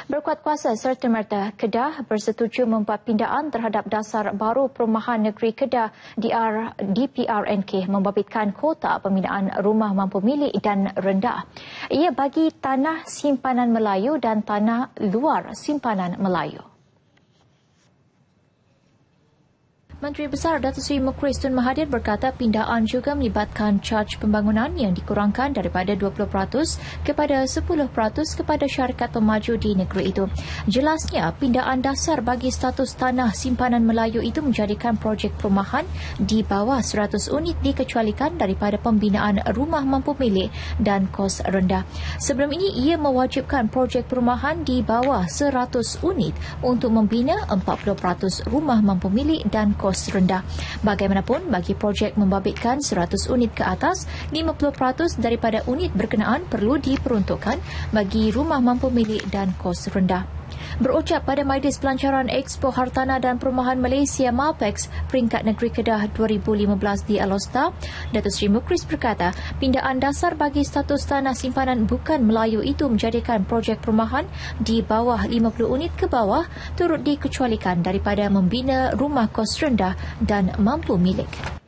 Berkuat kuasa serta-merta, Kedah bersetuju membuat pindaan terhadap dasar baru Perumahan Negeri Kedah DPRNK membabitkan kota pembinaan rumah mampu milik dan rendah. Ia bagi tanah simpanan Melayu dan tanah luar simpanan Melayu. Menteri Besar Datuk Seri Mukhris Tun Mahathir berkata pindaan juga melibatkan caj pembangunan yang dikurangkan daripada 20% kepada 10% kepada syarikat pemaju di negeri itu. Jelasnya, pindaan dasar bagi status tanah simpanan Melayu itu menjadikan projek perumahan di bawah 100 unit dikecualikan daripada pembinaan rumah mampu milik dan kos rendah. Sebelum ini, ia mewajibkan projek perumahan di bawah 100 unit untuk membina 40% rumah mampu milik dan kos rendah. Bagaimanapun, bagi projek membabitkan 100 unit ke atas, 50% daripada unit berkenaan perlu diperuntukkan bagi rumah mampu milik dan kos rendah. Berucap pada Majlis Pelancaran Expo Hartanah dan Perumahan Malaysia MALPEX peringkat negeri Kedah 2015 di Alor, Datuk Seri Mukhris berkata, pindaan dasar bagi status tanah simpanan bukan Melayu itu menjadikan projek perumahan di bawah 50 unit ke bawah turut dikecualikan daripada membina rumah kos rendah dan mampu milik.